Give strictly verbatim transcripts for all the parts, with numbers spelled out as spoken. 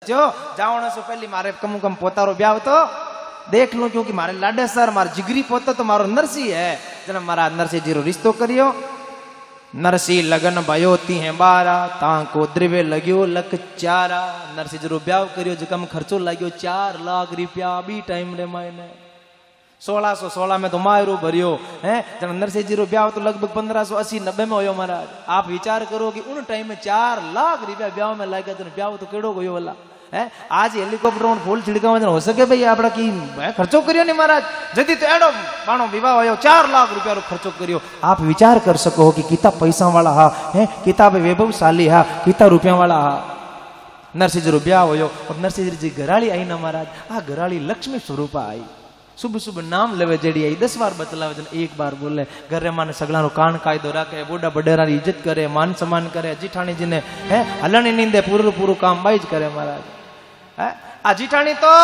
जो जावण से पहली मारे कम कम पोतारो ब्याह तो देख लूं, क्योंकि मारे लाडे सर मारे जिगरी पोता तो मारो नरसी है। जना मारा नरसी जी रो रिश्तो करियो। नरसी लगन भयो ती है बारा ताको द्रिवे लग्यो लक चारा। नरसी जी रो ब्याह करियो जकम खर्चो लाग्यो चार लाख रुपया बी टाइम रे मायने। सोलह सौ सोलह में तो मायरो भरियो है। जना नरसी जी रो ब्याह तो लगभग पंद्रह सौ अस्सी नब्बे में होयो महाराज। आप विचार करो कि उन टाइम में चार लाख रुपया ब्याह में लाग्या तो ब्याह तो केड़ो गयो वाला है। आज हेलिकॉप्टर और फूल छिड़काव हो सके भाई आपड़ा की खर्चो करियो नहीं महाराज। जदी तो एडो बाणो विवाह होयो चार लाख रुपया रो खर्चो करियो। आप विचार कर सको कि किता पैसा वाला हा है, किता वैभवशाली हा, किता रुपया वाला हा। नरसी जी रो ब्याह होयो और नरसी जी घराली आई ना महाराज। आ घराली लक्ष्मी स्वरूप आई। सुबह सुबह नाम लेवे जेडी आई दस बार बतलावे जन एक बार बोले। घरे माने सगला रो कान कायदो राखे, बूढ़ा बडेरा री इज्जत करे, मान सम्मान करे। जीठाणी जी ने है हलण नींदे पूरू पूरू काम बाईज करे महाराज। है आ जीठाणी तो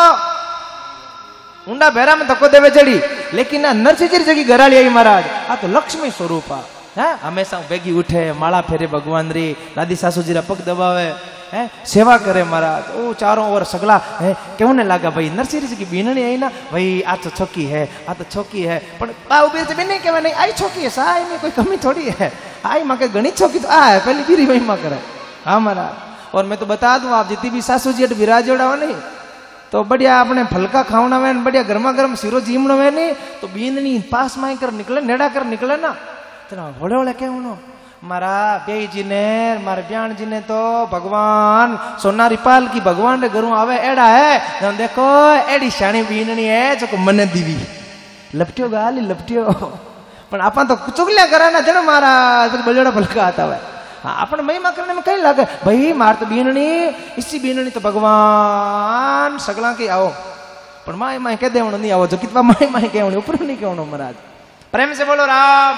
ऊंडा भेरा में धक्को देवे जड़ी, लेकिन आ नरसी जी जगी घराली आई महाराज। आ तो लक्ष्मी स्वरूप है। हमेशा बेगी उठे, माला फेरे भगवान री, दादी सासू जी रा पग दबावे है, सेवा करे महाराज। ओ चारों ओर सगला है केवने लागा भाई नरसी जी की बीनणी आई ना भाई। आ तो छोकी है, आ तो छोकी है, पण बा उबे से बीने केवे नहीं आई छोकी है सा, में कोई कमी थोड़ी है। आई मां के गणी छोकी तो आ है पहली बीरी वही मां करे। हां महाराज। और मैं तो बता दूं आप जितनी भी सासू जी विराजोड़ा हो नहीं तो बढ़िया अपने फलका खावना में बढ़िया गर्मा गर्म सिरो जीमणो में नहीं तो बीननी पास में कर निकले, नेड़ा कर निकले ना तो होले होले के उनो मारा बेई जी ने मारे ब्याण जी ने तो भगवान सोना रिपाल की भगवान रे घरों आवे एड़ा है। जन देखो एड़ी शाणी बीननी है जो मने दीवी लपटियो गाली लपटियो। पण आपा तो चुगलिया करे ना जण मारा बजड़ा फलका आता है। हाँ अपन महिमा करने में कहीं लगे भाई मार तो बीननी इसी बीननी तो भगवान सगला के आओ। पर माए माए कह दे नहीं आओ जो कितना माए माए कहने ऊपर नहीं कहनो महाराज। प्रेम से बोलो राम।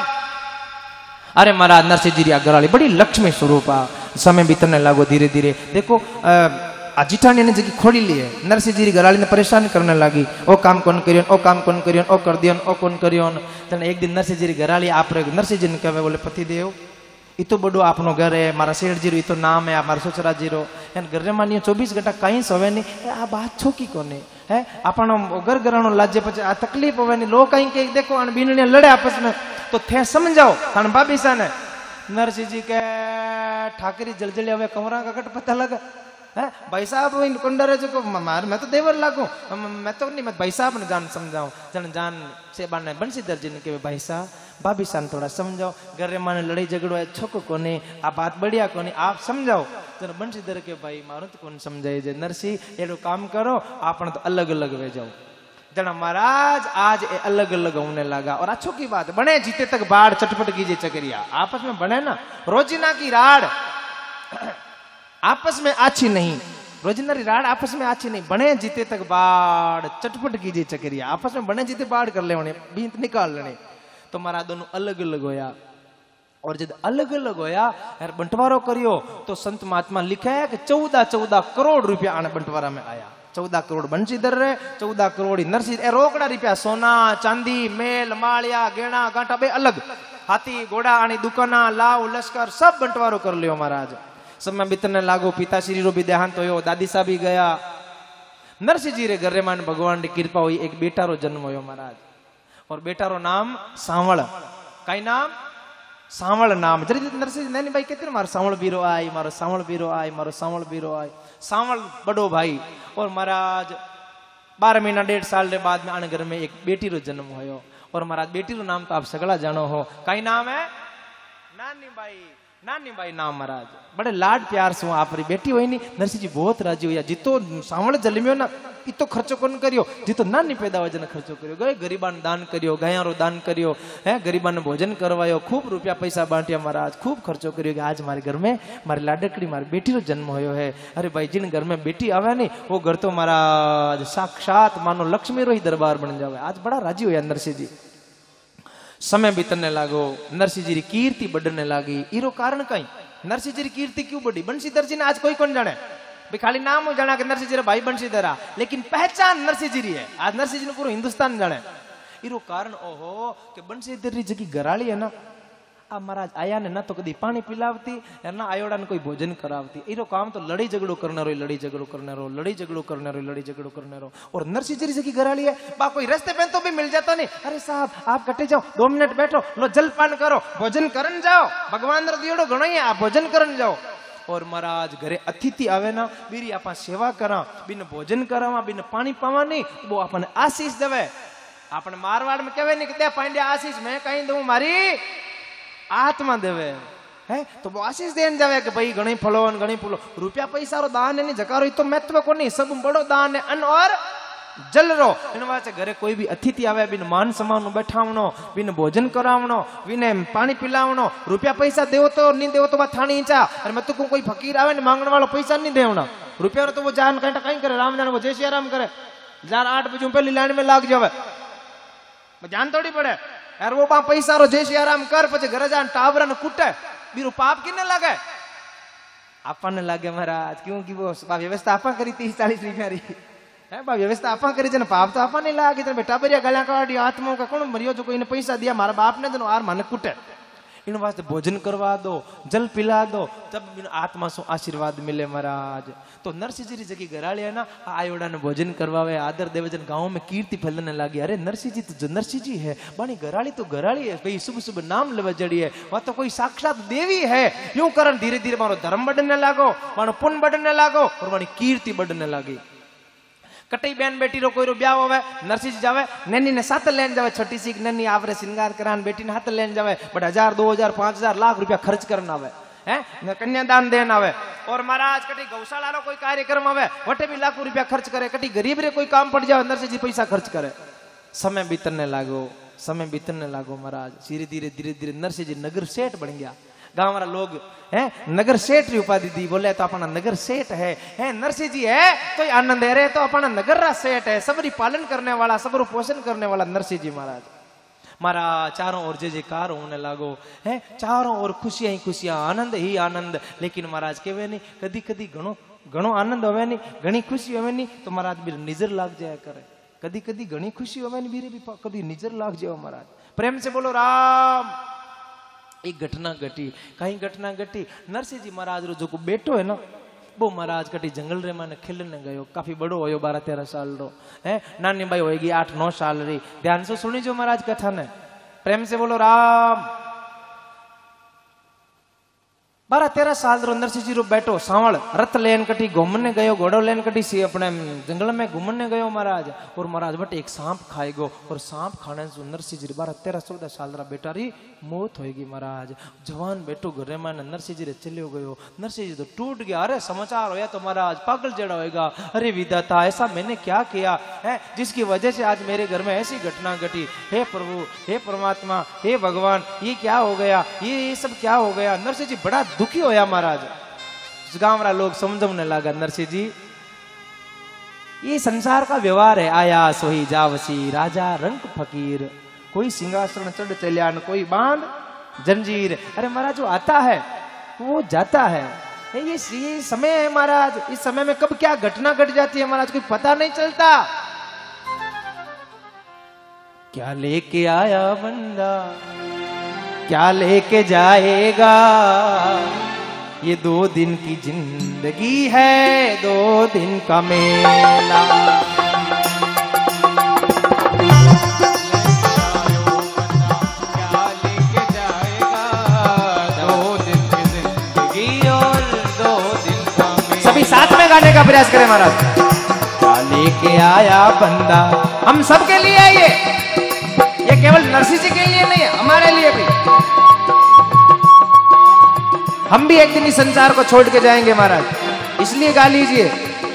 अरे महाराज नरसी जी घराली बड़ी लक्ष्मी स्वरूप आ। समय बीतने लागो धीरे धीरे। देखो आ जीठाणी ने जगह खोली ली है। नरसी जी घराली ने परेशान करने लगी। ओ काम कौन करियो, ओ काम कौन करियो, ओ कर दियो, ओ कौन करियो। तने एक दिन नरसी जी घराली आप नरसी जी ने कहे बोले पति देव इतो बड़ो आपनो घर है, मारा सेठ जीरो इतो नाम है, मारा ससुरा जीरो एन घर रे मानियो चौबीस घंटा कहीं सोवे नहीं। आ बात छोकी कोने है आपनो घर घरानो लाजे पछे आ तकलीफ होवे नहीं। लोग कहीं के देखो अन बीनणी लड़े आपस में तो थे समझाओ अन भाभी सा ने। नरसी जी के ठाकरी जलजली हवे कमरा का कट पता लगा है भाई साहब इन कंडरे जो मार मैं तो देवर लागू मैं तो नहीं मैं भाई साहब ने जान समझाऊं। जन जान से बाने बंशीधर जी ने के भाई साहब भाभी सान थोड़ा समझाओ, घर माने लड़ाई झगड़ो है छोको कोने आ बात बढ़िया कोने आप समझाओ। जन बंशीधर के भाई मारो तो कौन समझाए जे नरसी एडो काम करो आपने तो अलग अलग वे जाओ। जना महाराज आज ए अलग अलग होने लगा। और अच्छो की बात बने जीते तक बाढ़ चटपट कीजिए चकरिया आपस में बने ना। रोजिना की राड़ आपस में अच्छी नहीं, रोजिना की राड़ आपस में अच्छी नहीं। बने जीते तक बाढ़ चटपट कीजिए चकरिया आपस में बने जीते बाढ़ कर ले बीत निकाल लेने। तो मारा दोनों अलग अलग होया। और जब अलग अलग होया यार बंटवारो करियो तो संत महात्मा लिखे है कि चौदह चौदह करोड़ रुपया आने बंटवारा में आया। चौदह करोड़ बंशीधर रे, चौदह करोड़ नरसी ए रोकड़ा रुपया सोना चांदी मेल मालिया गेणा गांठा बे अलग हाथी घोड़ा आनी दुकाना लाव लश्कर सब बंटवारो कर लियो महाराज। समय बीतने लागो। पिताश्री रो भी देहांत होयो, दादी सा भी गया। नरसी जी रे घरे मान भगवान की कृपा हुई एक बेटा रो जन्म होयो महाराज। और बेटा रो नाम सांवल। कई नाम सांवल नाम। जरी नरसी नैनी भाई कहते मारो सांवल बीरो आई, मारो सांवल बीरो आई, मारो सांवल बीरो आई। सांवल बड़ो भाई। और महाराज बारह महीना डेढ़ साल के बाद में आने घर में एक बेटी रो जन्म होयो। और महाराज बेटी रो नाम तो आप सगला जानो हो। कई नाम है नानी बाई। नानी बाई नाम महाराज बड़े लाड प्यार से आप बेटी हुई नहीं। नरसी जी बहुत राजी हुआ। जितो सांवल जलमियो ना इतो खर्चो कौन करियो, जितो नानी पैदा हुआ जन खर्चो करियो। गए गरीबान दान करियो, गया रो दान करियो है, गरीबान भोजन करवायो, खूब रुपया पैसा बांटिया महाराज, खूब खर्चो करियो कि आज हमारे घर में हमारी लाडकड़ी हमारी बेटी रो जन्म होयो है। अरे भाई जिन घर में बेटी आवे नहीं वो घर तो महाराज साक्षात मानो लक्ष्मी रो ही दरबार बन जावे। आज बड़ा राजी हुआ नरसी जी। समय बीतने लागो। नरसी जी की कीर्ति बढ़ने लगी। इरो कारण कई नरसी जी की कीर्ति क्यों बढ़ी? बंशीधर जी ने आज कोई कौन जाने भाई खाली नाम हो जाना कि नरसी जी भाई बंशीधर आ, लेकिन पहचान नरसी जी है। आज नरसी जी ने पूरा हिंदुस्तान जाने। इरो कारण ओहो कि बंशीधर जी की घराली है ना आ महाराज आया ने ना तो कदी पानी पिलावती ना आयोड़ा ने कोई भोजन करावती। इरो काम तो लड़ी झगड़ो करने रो, लड़ी झगड़ो करने रो, लड़ी झगड़ो करने रो, लड़ी झगड़ो करने रो। और नरसिंह जी की घराली है, बा कोई रास्ते पे तो भी मिल जाता नहीं, अरे साहब आप कटे जाओ, दो मिनट बैठो, लो जलपान करो, भोजन करन जाओ, भगवान रो दियोड़ो घणो ही आप भोजन करन जाओ। और महाराज घरे अतिथि आवे ना बीरी आपा सेवा करा, बिन भोजन करावा, बिन पानी पावा नहीं, वो अपन आशीष देवे। अपन मारवाड़ में कहे नहीं कि पांड्या आशीष मैं कहीं दूं, मारी आत्मा देवे है तो वो आशीष देन जावे कि भाई घणी फलो घणी फूलो। रुपया पैसा रो दान है नहीं जकारो तो महत्व को नहीं, सब बड़ो दान है अन्न और जल रो। इन वास्ते घरे कोई भी अतिथि आवे बिन मान सम्मान बैठावणो, बिन भोजन करावणो, बिन पानी पिलावणो। रुपया पैसा देवो तो नहीं देवो तो बात थानी ईचा। अरे मैं तो कोई फकीर आवे ने मांगने वालो पैसा नहीं देवना, रुपया तो वो जान कहीं कहीं करे, राम जान वो जय श्री राम करे, जार आठ बजे पहली लाइन में लाग जावे, जान थोड़ी पड़े यार। वो पैसा रो जय श्री राम कर पचे घर जान टावरा ने कुटे, बीरू पाप किने लगे? आपन लगे महाराज, क्योंकि वो व्यवस्था आपा करी तीस चालीस रुपया री है, व्यवस्था आपा करी थे, पाप तो आपा नहीं लागे। बेटा बरिया गला काटी आत्मा का कौन मरियो जो कोई ने पैसा दिया मारा बाप ने तो आर माने कुटे। इन वास्ते भोजन करवा दो, जल पिला दो, तब आत्मा सु आशीर्वाद मिले महाराज। तो नरसिंह जी जगी घराली है ना, आयोड़ा ने भोजन करवावे, आदर देवे, जन गांव में कीर्ति फैलने लगी। अरे नरसिंह जी तो जो नरसिंह जी है, बानी घराली तो घराली है भाई, सुबह सुबह नाम लेवा जड़ी है, वह तो कोई साक्षात देवी है। यूं करन धीरे धीरे मारो धर्म बढ़ने लागो, मारो पुण्य बढ़ने लागो और मारी कीर्ति बढ़ने लगी। कटई बहन बेटी रो कोई रो ब्याह होवे, नरसिंह जी जावे, नैनी ने साथ लेन जावे, छोटी सी नैनी आवरे श्रृंगार करान, बेटी ने हाथ लेन जावे, बट हजार दो हजार पांच हजार लाख रुपया खर्च करना आवे है, कन्यादान देना आवे। और महाराज कटी गौशाला रो कोई कार्यक्रम आवे, वटे भी लाखों रुपया खर्च करे। कटी गरीब रे कोई काम पड़ जावे, नरसिंह जी पैसा खर्च करे। समय बीतने लागो, समय बीतने लागो महाराज। धीरे धीरे धीरे धीरे नरसिंह जी नगर सेठ बन गया। गांव वाला लोग हैं नगर सेठ री उपाधि दी, बोले तो अपना नगर सेठ है, है नरसिंह जी है तो आनंद दे रहे, तो अपना नगर रा सेठ है, सबरी पालन करने वाला, सबरू पोषण करने वाला नरसिंह जी महाराज। मारा चारों ओर जय जयकार होने लागो है, चारों ओर खुशियां ही खुशियां, आनंद ही आनंद। लेकिन महाराज केवे नहीं, कदी कदी घणो घणो आनंद होवे नहीं, घणी खुशी होवे नहीं तो महाराज भी नजर लाग जाया करे। कदी कदी घणी खुशी होवे नहीं, बीरे भी कदी नजर लाग जाओ महाराज। प्रेम से बोलो राम। एक घटना घटी, कहीं घटना घटी, नरसिंह जी महाराज रो जो को बेटो है ना, वो महाराज कटी जंगल रे माने खेलने गयो, काफी बड़ो होयो, बारह तेरह साल रो है, नानी भाई होएगी आठ नौ साल री। ध्यान से सुनी जो महाराज कथा ने, प्रेम से बोलो राम। बारह तेरह साल रो नरसिंह जी रो बेटो सांवल रथ लेन कटी घूमने गयो, घोड़ो लेन कटी सी अपने जंगल में घूमने गयो महाराज। और महाराज बट एक सांप खाए गो, और सांप खाने से नरसिंह जी बारह तेरह चौदह साल रा बेटा री मौत होगी महाराज। जवान बेटो घरे में नरसिंह जी रे चलियो गयो, नरसिंह जी तो टूट गया। अरे समाचार होया तो महाराज पागल जड़ा होएगा, अरे विधाता ऐसा मैंने क्या किया है जिसकी वजह से आज मेरे घर में ऐसी घटना घटी। हे प्रभु, हे परमात्मा, हे भगवान, ये क्या हो गया, ये ये सब क्या हो गया। नरसिंह जी बड़ा दुखी होया महाराज। गांव वाला लोग समझने लगा, नरसिंह जी ये संसार का व्यवहार है, आया सोही जावसी राजा रंग फकीर, कोई सिंहासन चढ़ चलिया, कोई बांध जंजीर। अरे महाराज जो आता है वो जाता है, ये ये समय है महाराज, इस समय में कब क्या घटना घट जाती है महाराज कोई पता नहीं चलता। क्या लेके आया बंदा क्या लेके जाएगा, ये दो दिन की जिंदगी है, दो दिन का मेला। क्या लेके जाएगा, दो दिन की जिंदगी और दो दिन का मेला। सभी साथ में गाने का प्रयास करें महाराज। क्या लेके आया बंदा, हम सबके लिए है ये, ये केवल नरसिंह जी के लिए नहीं है, हमारे लिए भी। हम भी एक दिन इस संसार को छोड़ के जाएंगे महाराज, इसलिए गा लीजिए।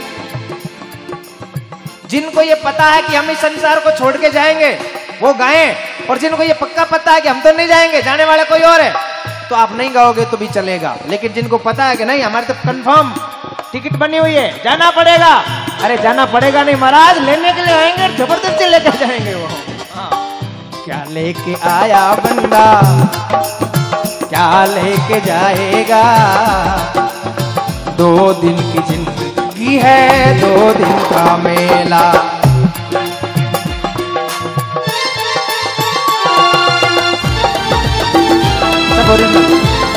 जिनको ये पता है कि हम इस संसार को छोड़ के जाएंगे वो गाएं, और जिनको ये पक्का पता है कि हम तो नहीं जाएंगे, जाने वाला कोई और है, तो आप नहीं गाओगे तो भी चलेगा। लेकिन जिनको पता है कि नहीं हमारे तो कंफर्म टिकट बनी हुई है, जाना पड़ेगा, अरे जाना पड़ेगा नहीं महाराज, लेने के लिए आएंगे, जबरदस्ती लेकर जाएंगे वो। क्या लेके आया बंदा क्या लेके जाएगा, दो दिन की जिंदगी है, दो दिन का मेला। ओरिजिनल।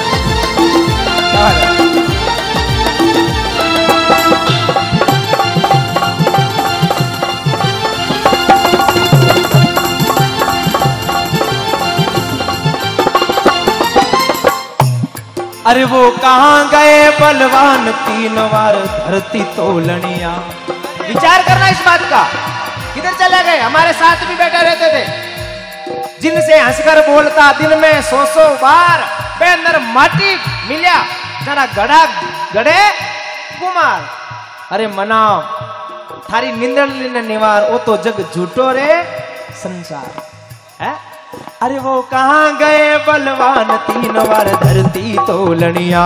अरे वो कहाँ गए बलवान तीन बार धरती तोलनिया। विचार करना इस बात का, किधर चले गए? हमारे साथ भी बैठे रहते थे, जिनसे हंसकर बोलता दिन में सौ सौ बार पेंदर माटी मिल्या जरा गड़ा गड़े कुमार। अरे मना थारी निंदली ने निवार, वो तो जग झूठो रे संसार है। अरे वो कहाँ गए बलवान तीन बार धरती तोलनिया।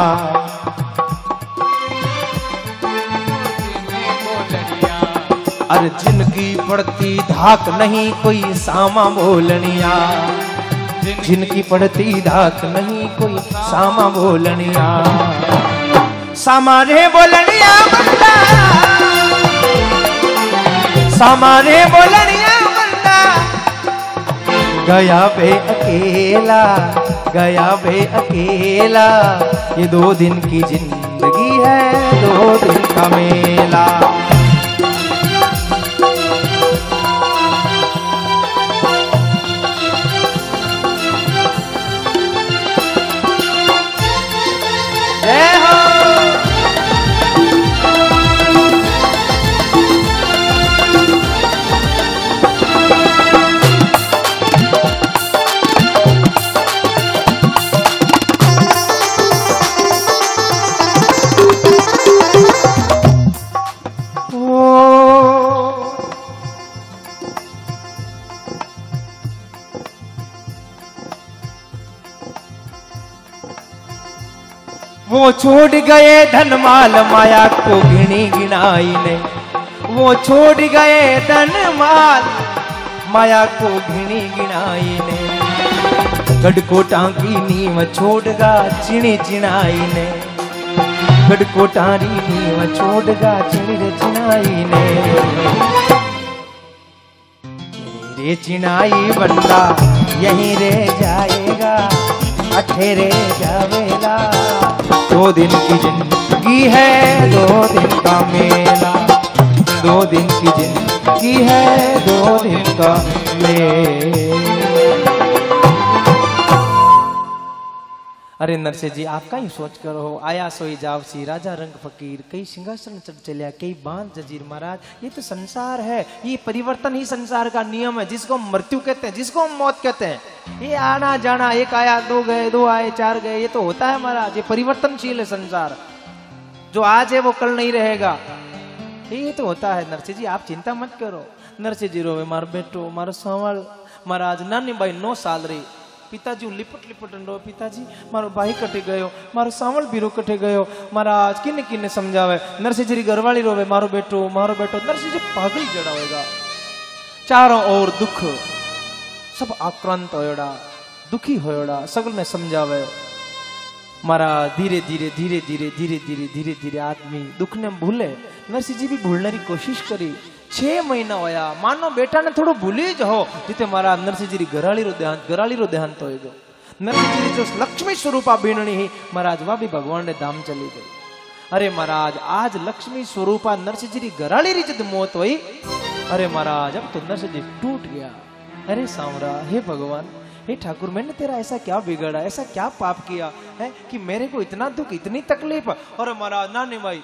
अरे जिनकी पड़ती धाक नहीं कोई सामा बोलनिया, जिनकी पड़ती धाक नहीं कोई सामा बोलनिया। सामा रे बोलनिया बंदा, सामा रे बोलनिया गया बे अकेला, गया बे अकेला। ये दो दिन की जिंदगी है, दो दिन का मेला। जय हो। वो छोड़ गए धन माल माया को गिनी गिनाई ने, वो छोड़ गए धन माल माया को गिनी गिनाई ने। गढ़कोटा की नींव छोड़गा चिणी चिनाई ने, गढ़कोटा री नींव छोड़गा चिणी रे चिनाई ने। रे चिनाई बंदा यहीं रे जाएगा, अठेरे जावेला। दो दिन की जिंदगी है, दो दिन का मेला। दो दिन की जिंदगी है, दो दिन का मेला। अरे नरसिंह जी आप कहीं सोच कर हो, आया सोई जावसी राजा रंग फकीर, कई सिंहासन चढ़ चलिया कई बांध जजीर। महाराज ये तो संसार है, ये परिवर्तन ही संसार का नियम है, जिसको मृत्यु कहते हैं, जिसको मौत कहते हैं। ये आना जाना, एक आया दो गए, दो आए चार गए, ये तो होता है महाराज। ये परिवर्तनशील है संसार, जो आज है वो कल नहीं रहेगा, ये तो होता है। नरसिंह जी आप चिंता मत करो। नरसिंह जी रोवे मारो बेटो मारो सांवल। महाराज नानी भाई नौ साल रही, पिताजी लिपट लिपट रो, पिताजी मारो भाई कटे गयो, मारो सांवल बीरो कटे गयो। महाराज किन्ने किन्ने समझावे। नरसिंह जी घरवाली रोवे मारो बेटो मारो बेटो। नरसिंह जी पागल जड़ा होएगा, चारों ओर दुख, सब आक्रांत होयड़ा, दुखी होयड़ा, सगल ने समझावे। महाराज धीरे धीरे धीरे धीरे धीरे धीरे धीरे धीरे आदमी दुख ने भूले। नरसिंह जी भी भूलने की कोशिश करी। छह महीना होया, मानो बेटा ने थोड़ो भूली ज हो जिते महाराज नरसिंह जी घराली रो देहांत घराली रो देहांत हो गयो। नरसिंह जी जो लक्ष्मी स्वरूपा बीणनी ही महाराज वह भी भगवान ने धाम चली गई। अरे महाराज आज लक्ष्मी स्वरूपा नरसिंह जी घराली री जब मौत हुई, अरे महाराज अब तो नरसिंह जी टूट गया। अरे सांवरा हे भगवान, हे ठाकुर मैंने तेरा ऐसा क्या बिगड़ा, ऐसा क्या पाप किया है कि मेरे को इतना दुख इतनी तकलीफ। और महाराज नानी भाई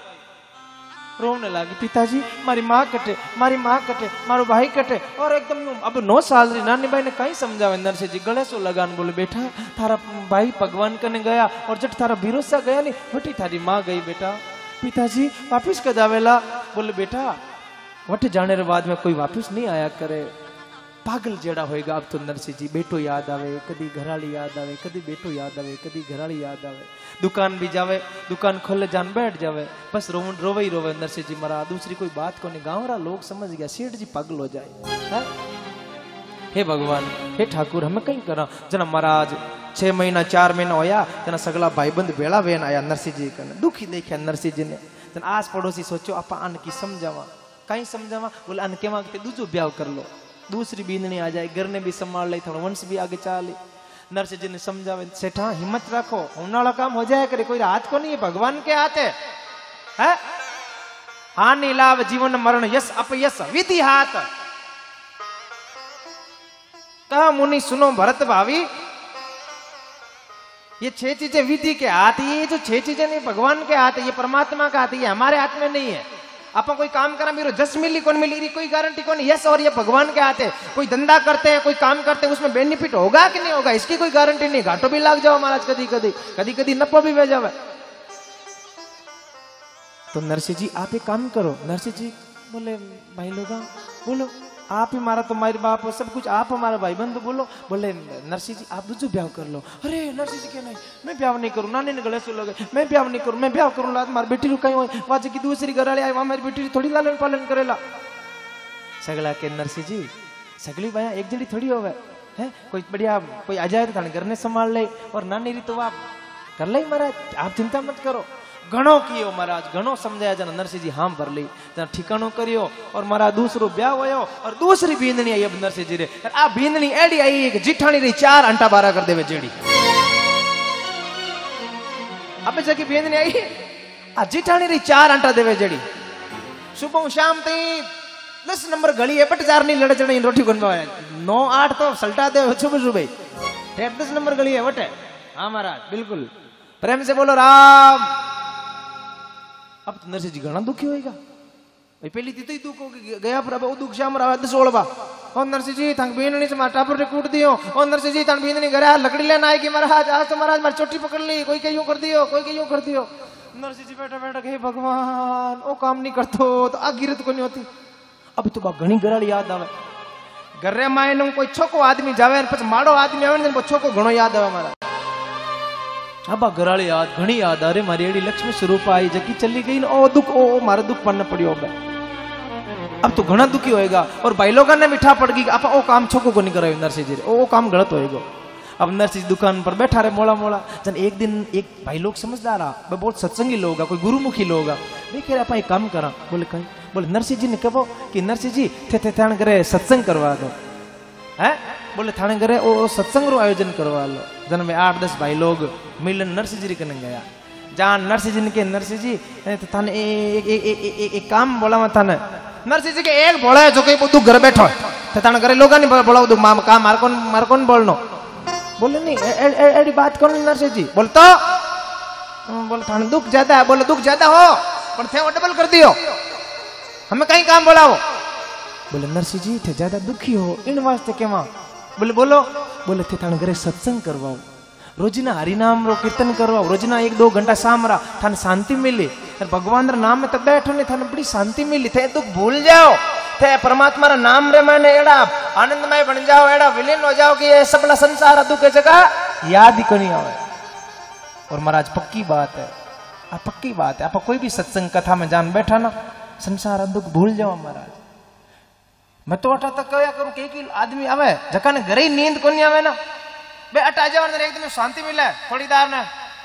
रोने लगी, पिताजी मारी माँ कटे मारी माँ कटे मारो भाई कटे। और एकदम अब नौ साल री नानी भाई ने कहीं समझावे। नरसिंह जी गले सो लगान बोले बेटा थारा भाई भगवान कने गया और जब थारा भरोसा गया नहीं वटी थारी माँ गई बेटा। पिताजी वापिस कद आवेला? बोले बेटा वट जाने रे बाद में कोई वापिस नहीं आया करे। पागल जेड़ा होएगा अब तो नरसिंह जी। बेटो याद आवे, कदी घराली याद आवे, कदी बेटो याद आवे, कदी घराली याद आवे। दुकान भी जावे, दुकान खोले जान बैठ जावे, बस रो रोवे ही रोवे नरसिंह जी महाराज। दूसरी कोई बात को नहीं। गाँव रा लोग समझ गया सेठ जी पागल हो जाए है? हे भगवान हे ठाकुर हमें कहीं करा। जना महाराज छह महीना चार महीना होया जना सगला भाईबंद बेड़ा वेन आया नरसिंह जी कने। दुखी देखा नरसिंह जी ने। जना आस पड़ोसी सोचो आपा अन की समझावा, कहीं समझावा। बोले अन के मांगते दूजो ब्याह कर लो, दूसरी बींदनी आ जाए, घर ने भी संभाल ली, थोड़ा वंश भी आगे चाले। नरसिंह जी ने समझावे, सेठा हिम्मत रखो, उनाला काम हो जाए करे, कोई हाथ को नहीं है, भगवान के हाथ है, है? हानि लाभ जीवन मरण यश अपयश विधि हाथ। कहा मुनि सुनो भरत भावी, ये छह चीजें विधि के हाथ, ये जो छह चीजें नहीं भगवान के हाथ है, ये परमात्मा का हाथ है, ये हमारे हाथ में नहीं है। आप कोई काम करा मेरे जस मिली कौन मिली कोई गारंटी कौन, यस और ये भगवान के हाथ है। कोई धंधा करते हैं, कोई काम करते हैं, उसमें बेनिफिट होगा कि नहीं होगा इसकी कोई गारंटी नहीं, घाटो भी लाग जाओ महाराज, कदी कदी कदी कदी नफा भी बह जावे। तो नरसिंह जी आप एक काम करो। नरसिंह जी बोले भाई लोग बोलो, आप ही मारा तो मारी बाप हो, सब कुछ आप हमारा भाई बंद, बोलो। बोले नरसिंह जी आप दूसरो ब्याह कर लो। अरे नरसिंह जी क्या नहीं, मैं ब्याह नहीं करूँ, नानी ने गले से लोगे, मैं ब्याह नहीं करूँ, मैं ब्याह करूँ लाद मार बेटी रुकाई हो वाजे की दूसरी घर वाले आए, वहां मेरी बेटी थोड़ी लालन पालन करेला। सगला के नरसिंह जी सगली भाई एक जड़ी थोड़ी होवे है, कोई बढ़िया कोई आ जाए तो थाने घर ने संभाल ले, और नानी री तो आप कर ले महाराज, आप चिंता मत करो। घणो कियो महाराज, घणो समझाया जना नरसिंह जी हां भर ली, जना ठिकाणो करियो, और मारा दूसरो ब्याह होयो, और दूसरी बींदनी आई अब नरसिंह जी रे। आ बींदनी एडी आई कि जिठाणी री चार अंटा बारा कर देवे जेडी। अब जकी बींदनी आई आ जिठाणी री चार अंटा देवे जेडी। सुबह शाम ती दस नंबर गली है, बट चार नहीं लड़ चढ़ी रोटी बनवाए, नौ आठ तो सल्टा दे सुबह सुबह, ठेठ दस नंबर गली है वटे। हाँ महाराज बिल्कुल, प्रेम से बोलो राम। अब तो नरसिंह जी घना दुखी होएगा भाई, पहली थी तो ही दुख हो गया, पर अब वो दुख श्याम रहा दस ओलवा। और नरसिंह जी थंग बीननी से मार टापर ने कूट दियो, और नरसिंह जी थंग बीननी घर लकड़ी लेना आएगी महाराज, आज तो महाराज मार चोटी पकड़ ली, कोई कहीं कर दियो, कोई कहीं कर दियो। नरसिंह जी बैठा बैठा कहे भगवान वो काम नहीं करतो तो आ गिरत को नहीं होती। अब तो बा घनी गराड़ी याद आवे, घरे मायने कोई छोको आदमी जावे પછી माड़ो आदमी आवे ने छोको घणो याद आवे महाराज। अब गराड़ी याद घनी याद, अरे मारी एडी लक्ष्मी स्वरूप आई जकी चली गई, ओ दुख ओ मारा दुख पड़ना पड़ियो। अब तो घना दुखी होएगा, और भाई लोगों ने मिठा पड़ गई आप ओ काम छोको को नहीं करायो नरसिंह जी, ओ काम गलत होएगा। अब नरसिंह दुकान पर बैठा रहे मोड़ा मोड़ा, जन एक दिन एक भाई लोग समझदार आ, बहुत सत्संगी लोग, कोई गुरुमुखी लोग वे कह रहे आप एक काम करा। बोले कहीं, बोले नरसिंह जी ने कहो कि नरसिंह जी थे थे थाने करे सत्संग करवा दो है। बोले थाने करे ओ सत्संग रो आयोजन करवा लो। जन में आठ दस भाई लोग मिलन नरसिंह जी कने गया, जान नरसिंह जी ने के नरसिंह जी थाने एक एक एक एक काम बोला मैं थाने, नरसिंह जी के एक बोला है जो कहीं तू घर बैठो थे थाने करे लोग नहीं बोला तू माम काम मार कौन मार कौन बोलनो। बोले नहीं एडी बात कौन नरसिंह जी बोल तो, बोले थाने दुख ज्यादा है। बोले दुख ज्यादा हो पर थे वो डबल कर दियो, हमें कहीं काम बोलाओ। बोले नरसिंह जी थे ज्यादा दुखी हो इन वास्ते के वहां। बोले बोलो। बोले थे थाने घरे सत्संग करवाओ, रोजना हरिनाम रो कीर्तन करवाओ, रोजना एक दो घंटा सामरा थाने शांति मिली, भगवान रा नाम में तब बैठो ने थाने बड़ी शांति मिली, थे दुख भूल जाओ, थे परमात्मा रा नाम रे मैंने एड़ा आनंदमय बन जाओ, एड़ा विलीन हो जाओ कि ये सबला संसार दुख के जगह याद ही नहीं आवे। और महाराज पक्की बात है, आ पक्की बात है, आप कोई भी सत्संग कथा में जान बैठा ना संसार दुख भूल जाओ महाराज। मैं तो अटा तक क्या करूं कि एक आदमी आवे जका ने घरे नींद को नहीं आवे ना बे अटा जाओ अंदर एकदम शांति मिले थोड़ी देर ने।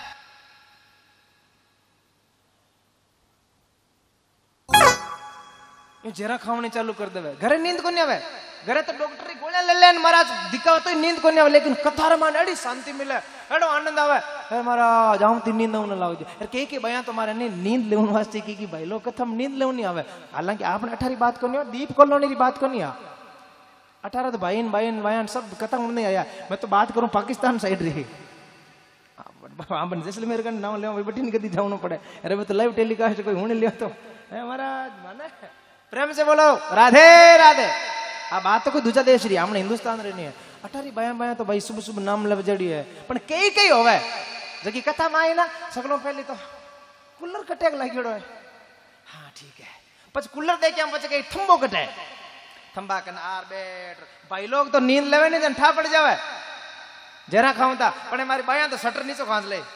ये जरा खावनी चालू कर देवे, घरे नींद को नहीं आवे, घरे तो डॉक्टर की गोलियां ले लेन महाराज दिखाओ तो नींद को नहीं आवे, लेकिन कथा रे मान एडी शांति मिले एडो आनंद आवे। अरे महाराज जाऊं ती नींद न लाओ दे यार के के भैया तुम्हारे नहीं नींद लेवन वास्ते की की भाई लोग कथा में नींद लेवन नहीं आवे। हालांकि आपने अठारी बात को नहीं हो, दीप कॉलोनी की बात को नहीं आ, अठारह तो भाईन भाईन भाईन सब कथा में नहीं आया। मैं तो बात करूं पाकिस्तान साइड रही बन जैसलमेर का नाम ले बटी नहीं कदी जाना पड़े। अरे मैं तो लाइव टेलीकास्ट कोई होने लिया तो महाराज माने प्रेम से बोलो राधे राधे। आ बात तो कोई दूसरा देश रही हमने हिंदुस्तान रहनी है। अठारी बाया बाया तो भाई सुबह सुबह नाम लव जड़ी है पण कई कई होवे जकी कथा में आई ना सकलो पहले तो कूलर कटे लाग्योड़ो है। हाँ ठीक है पछ कूलर देखे हम पछ कई थंबो कटे थंबा कन आर बैठ भाई लोग तो नींद लेवे नहीं जन ठा पड़ जावे जरा खाऊंता पण मारी बाया तो शटर नीचे खांस ले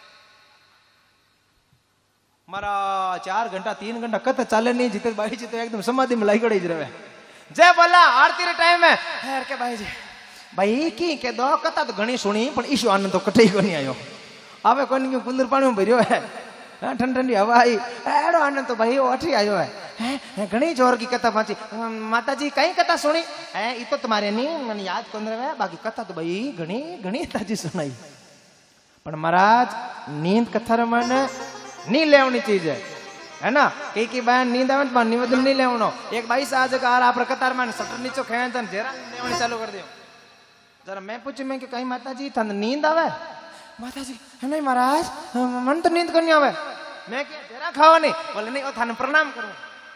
मारा चार घंटा तीन घंटा कत चाले नहीं जीते भाई जी तो एकदम समाधि में लाई गड़ी रहे। जय बोला आरती रे टाइम में यार के भाई जी भाई की के दो कथा तो घणी सुनी पण ईशु आनंद तो कटे को नहीं आयो आवे कोनी के कुंदर पानी में भरियो है ठंडी ठंडी हवा आई एड़ो आनंद तो भाई अठी आयो है हैं घणी जोर की कथा पाची माता जी कई कथा सुनी है ई तो तुम्हारे नी मन याद कोन रहे बाकी कथा तो भाई घणी घणी ताजी सुनाई पण महाराज नींद कथा रे मन नी लेवनी चीज है है ना कई की बहन नींद आवे तो निवद नहीं लेवनो एक भाई साज कार आप कतार मान सटर नीचो खेन तन जेरा लेवनी चालू कर दियो जरा मैं पूछ मैं कि कहीं माता जी तन नींद आवे माता जी नहीं महाराज मन तो नींद करनी आवे मैं क्या जेरा खावा नहीं बोले नहीं ओ थाने प्रणाम करूं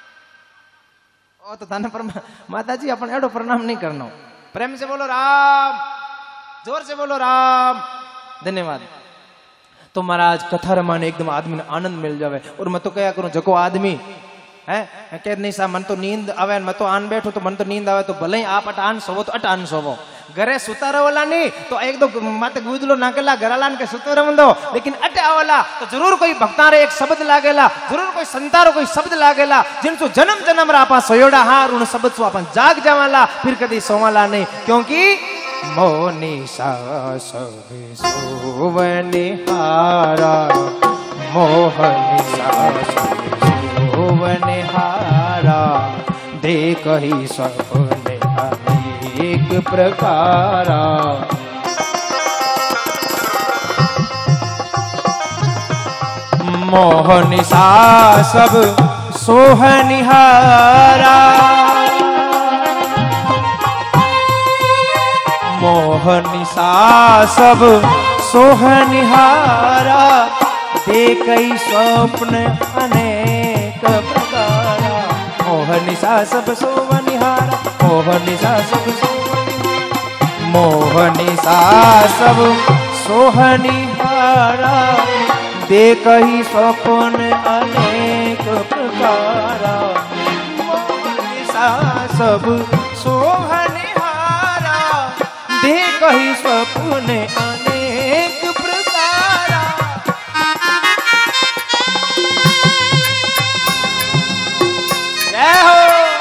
ओ तो थाने प्रणाम माता जी अपन एडो प्रणाम नहीं करनो प्रेम से बोलो राम जोर से बोलो राम धन्यवाद तो महाराज कथा रमाने एकदम आदमी ने आनंद मिल जावे और मैं तो क्या करूं जको आदमी है कह नहीं सा मन तो नींद आवे मैं तो आन बैठो तो मन तो नींद आवे तो भले ही आप अटान सोवो तो अटान सोवो घरे सुता रहोला नहीं तो एक दो मत गुजलो नाकेला घरालान के सुते रहो लेकिन अटे आवला तो जरूर कोई भक्तारे एक शब्द लागेला जरूर कोई संतारो कोई शब्द लागेला जिनसो जन्म जन्म रा आपा सोयोड़ा हार उन शब्द सो अपन जाग जावाला फिर कदी सोवाला नहीं क्योंकि मोनी सास सोवनिहारा मोहनी सास सोवनिहारा देख ही सपने अनेक प्रकारा मोहनी सा सब सोहनिहारा मोहनी सा सब सोहनिहारा देखई स्वप्न अनेक प्रकारा मोहनी सा सब सोहनिहारा मोहनी सा सब मोहनी सा सब सोहनिहारा देखई स्वप्न अनेक प्रकारा मोहनी सा सब सोहनिहारा देखई स्वप्न अनेक प्रकारा जय हो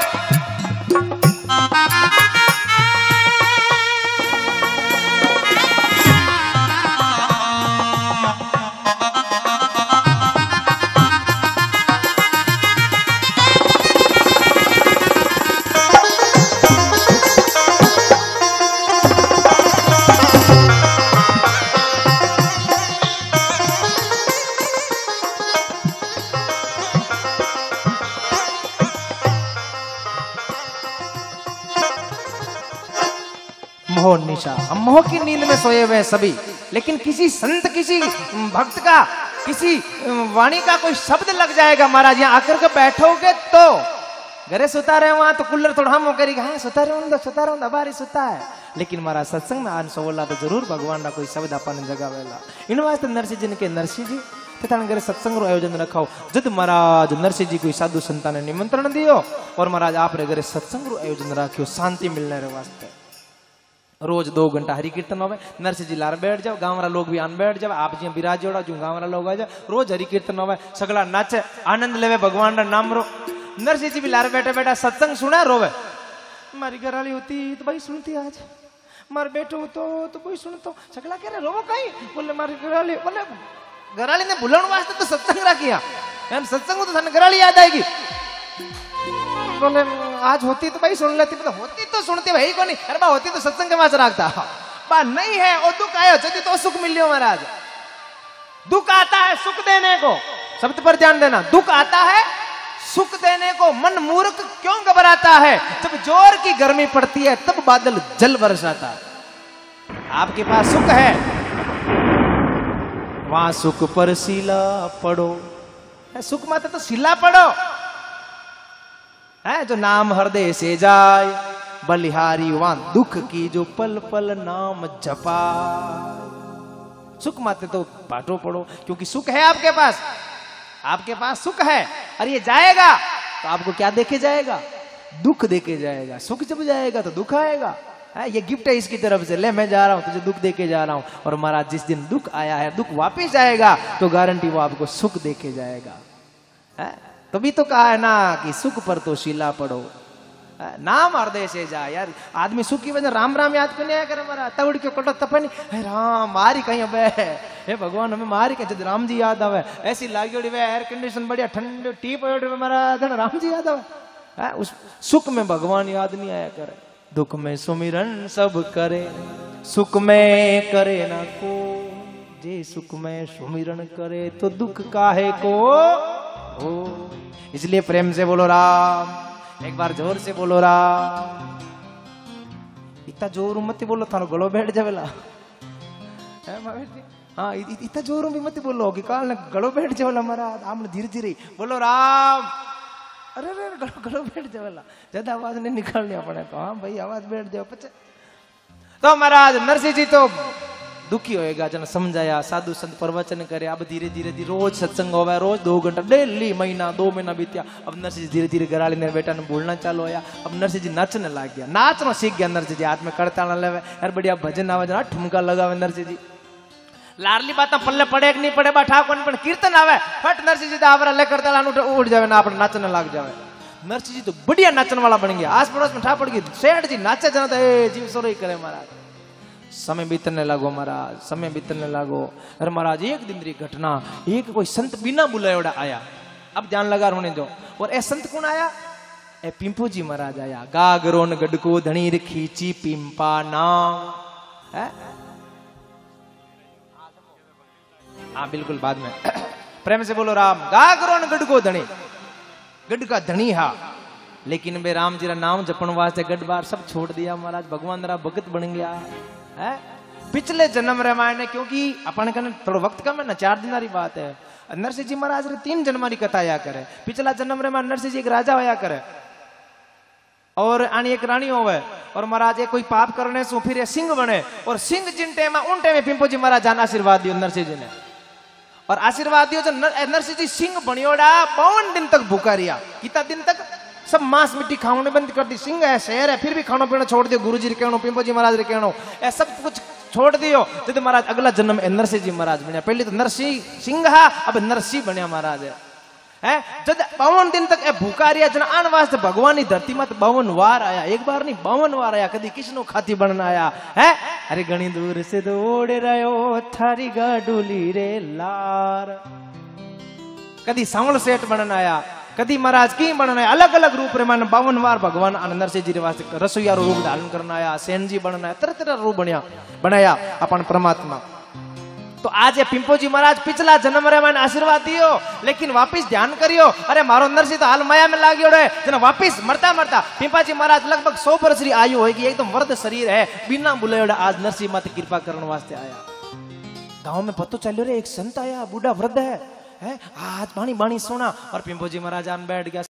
मोह निशा हम मोह की नींद में सोए हुए हैं सभी लेकिन किसी संत किसी भक्त का किसी वाणी का कोई शब्द लग जाएगा महाराज यहाँ आकर के बैठोगे तो घरे सुता रहे वहां तो कुल्लर थोड़ा हम करेगा हाँ सुता रहे सुता रहे अबारी सुता है लेकिन महाराज सत्संग में आन सोवला तो जरूर भगवान का कोई शब्द अपन जगावेला इन वास्ते नरसिंह जी के नरसिंह जी तथा घरे सत्संग रो आयोजन रखाओ जद महाराज नरसिंह जी कोई साधु संता ने निमंत्रण दियो और महाराज आप घरे सत्संग रो आयोजन रखियो शांति मिलने रे वास्ते रोज दो घंटा हरि कीर्तन होवे नरसिंह जी लार बैठ जाओ गाँव वाला लोग भी आन बैठ जाओ आप जी बिराज जोड़ा जो गाँव वाला लोग आ जाओ रोज हरि कीर्तन होवे सगला नाचे आनंद लेवे भगवान का नाम रो नरसिंह जी भी लार बैठे बैठा सत्संग सुना रोवे मारी घराली होती तो भाई सुनती आज मार बेटो तो तो भाई सुनतो सगला कह रहे रोवो कहीं बोले मारी घराली बोले घराली ने भूलन वास्ते तो सत्संग रखिया एम सत्संग तो थाने घराली याद आएगी बोले आज होती तो भाई सुन लेती मतलब होती तो सुनती भाई को नहीं अरे बा होती तो सत्संग के माच रखता बा नहीं है और दुख आयो जल्दी तो सुख मिलियो महाराज दुख आता है सुख देने को शब्द पर ध्यान देना दुख आता है सुख देने को मन मूर्ख क्यों घबराता है जब जोर की गर्मी पड़ती है तब बादल जल बरसाता है आपके पास सुख है वहां सुख पर सिला पड़ो सुख माता तो सिला पड़ो है जो नाम हृदय से जाए बलिहारी वहां दुख की जो पल पल नाम जपा सुख माते तो बाटो पड़ो क्योंकि सुख है आपके पास आपके पास सुख है और ये जाएगा तो आपको क्या देके जाएगा दुख देके जाएगा सुख जब जाएगा तो दुख आएगा है ये गिफ्ट है इसकी तरफ से ले मैं जा रहा हूं तुझे दुख देके जा रहा हूं और महाराज जिस दिन दुख आया है दुख वापिस जाएगा तो गारंटी वो आपको सुख देके जाएगा है तभी तो कहा है ना कि सुख पर तो शिला पड़ो नाम हृदय से जा यार आदमी सुखी वजह राम राम याद करने आया करे मारा तवड़ के कटो तपनी हे राम मारी कहीं बे हे भगवान हमें मारी कहीं जब राम जी याद आवे ऐसी लागी वे एयर कंडीशन बढ़िया ठंड टी पड़े मारा धन राम जी याद आवे उस सुख में भगवान याद नहीं आया करे दुख में सुमिरन सब करे सुख में करे ना को जे सुख में सुमिरन करे तो दुख काहे को हो इसलिए प्रेम से बोलो राम एक बार जोर से बोलो राम इतना जोर मत बोलो थारो गलो बैठ जावेला हाँ इतना जोर भी मत बोलो कि काल गलो बैठ जावेला महाराज आपने धीरे धीरे बोलो राम अरे अरे गलो गलो बैठ जावेला ज्यादा आवाज नहीं निकालनी अपने को हाँ भाई आवाज बैठ जाओ पचे तो महाराज नरसिंह जी तो दुखी होएगा जन समझाया साधु संत प्रवचन करे अब धीरे धीरे धीरे रोज सत्संग होवे रोज दो घंटा डेली महीना दो महीना बीत्या अब नरसिंह जी धीरे धीरे गराली ने बेटा ने बोलना चालू होया अब नरसिंह जी नाचने लग गया नाचना सीख गया नरसिंह जी हाथ में करताल लेवे यार बढ़िया भजन आवे जना ठुमका लगावे नरसिंह जी लाडली बात पल्ले पड़े कि नहीं पड़े बा ठाकुर पण कीर्तन आवे फट नरसिंह जी दावरा ले करताल उड़ जावे ना अपन नाचने लग जावे नरसिंह जी तो बढ़िया नाचने वाला बन गया आस पड़ोस में ठाकुर की सेठ जी नाचे जना तो जीव सोरई करे महाराज समय बीतने लगो महाराज समय बीतने लगो अरे महाराज एक दिन री घटना एक कोई संत बिना बुलायोड़ा आया अब ध्यान लगा रोने दो और ए संत कौन आया ए पिंपू जी महाराज आया गागरोन गडको धनीर खींची पिंपा नाम है हाँ बिल्कुल बाद में प्रेम से बोलो राम गागरोन गडको धनी गड का धनी हा लेकिन बे राम जी रा नाम जपन वास्ते गड बार सब छोड़ दिया महाराज भगवान रा भगत बन गया है पिछले जन्म रामायण ने क्योंकि अपन का थोड़ा वक्त कम है ना चार दिन की बात है नरसिंह जी महाराज रे तीन जन्म की कथा आया करे पिछला जन्म रे नरसिंह जी एक राजा होया करे और आनी एक रानी होवे और महाराज कोई पाप करने से फिर सिंह बने और सिंह जिन टाइम उन टाइम पिंपो जी महाराज जान आशीर्वाद दियो नरसिंह जी ने और आशीर्वाद दियो जो नरसिंह जी सिंह बनियोड़ा बावन दिन तक भूखा रिया कितना दिन तक सब मांस मिट्टी खाने बंद कर दी सिंह है शहर है फिर भी खाना पीना छोड़ दियो गुरु जी कहनो पिंपो जी महाराज रे कहनो ए सब कुछ छोड़ दियो जब महाराज अगला जन्म नरसिंह जी महाराज बनिया पहले तो नरसिंह सिंह अब नरसिंह बनिया महाराज है जब बावन दिन तक ए भूखा रिया जन आन वास्ते भगवान की धरती में बावन वार आया एक बार नहीं बावन वार आया कदी किसनो खाती बनना आया है अरे घनी दूर से दौड़ रहो थारी गाडुली रे लार कदी सांवल सेठ बनना आया कदी महाराज की बनना अलग अलग रूप रे मन बावन बार भगवान नरसिंह जी वास्ते रसोईया रूप धारण करना आया सेन जी बनना आया तरह तरह रूप बनया बनाया अपन परमात्मा तो आज ये पिंपो जी महाराज पिछला जन्म रे मैंने आशीर्वाद दियो लेकिन वापिस ध्यान करियो अरे मारो नरसिंह तो हाल माया में लागियो रे जना वापिस मरता मरता पिंपा जी महाराज लगभग सौ वर्ष री आयु होगी एकदम वर्द शरीर है बिना बुलायोड़ा आज नरसिंह माते कृपा करने वास्ते आया गांव में पतो चलियो रे एक संत आया बूढ़ा वृद्ध है है आज बाणी बाणी सोना और पिंपो जी महाराज आन बैठ गया।